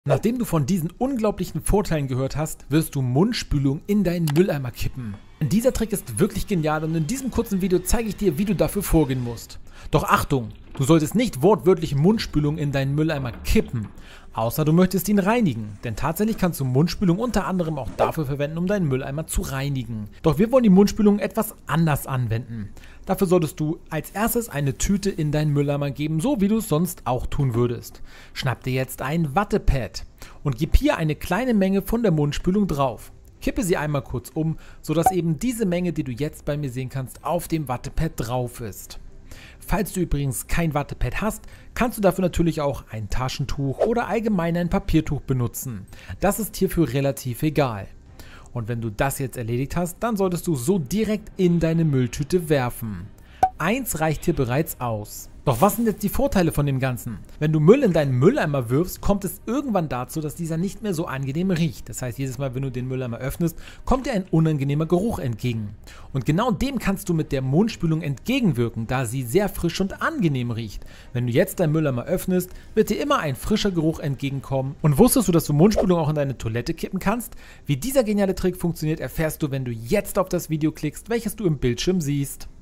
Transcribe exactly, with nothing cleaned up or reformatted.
Nachdem du von diesen unglaublichen Vorteilen gehört hast, wirst du Mundspülung in deinen Mülleimer kippen. Dieser Trick ist wirklich genial und in diesem kurzen Video zeige ich dir, wie du dafür vorgehen musst. Doch Achtung, du solltest nicht wortwörtlich Mundspülung in deinen Mülleimer kippen, außer du möchtest ihn reinigen, denn tatsächlich kannst du Mundspülung unter anderem auch dafür verwenden, um deinen Mülleimer zu reinigen. Doch wir wollen die Mundspülung etwas anders anwenden. Dafür solltest du als erstes eine Tüte in deinen Mülleimer geben, so wie du es sonst auch tun würdest. Schnapp dir jetzt ein Wattepad und gib hier eine kleine Menge von der Mundspülung drauf. Kippe sie einmal kurz um, sodass eben diese Menge, die du jetzt bei mir sehen kannst, auf dem Wattepad drauf ist. Falls du übrigens kein Wattepad hast, kannst du dafür natürlich auch ein Taschentuch oder allgemein ein Papiertuch benutzen. Das ist hierfür relativ egal. Und wenn du das jetzt erledigt hast, dann solltest du so direkt in deine Mülltüte werfen. Eins reicht hier bereits aus. Doch was sind jetzt die Vorteile von dem Ganzen? Wenn du Müll in deinen Mülleimer wirfst, kommt es irgendwann dazu, dass dieser nicht mehr so angenehm riecht. Das heißt, jedes Mal, wenn du den Mülleimer öffnest, kommt dir ein unangenehmer Geruch entgegen. Und genau dem kannst du mit der Mundspülung entgegenwirken, da sie sehr frisch und angenehm riecht. Wenn du jetzt deinen Mülleimer öffnest, wird dir immer ein frischer Geruch entgegenkommen. Und wusstest du, dass du Mundspülung auch in deine Toilette kippen kannst? Wie dieser geniale Trick funktioniert, erfährst du, wenn du jetzt auf das Video klickst, welches du im Bildschirm siehst.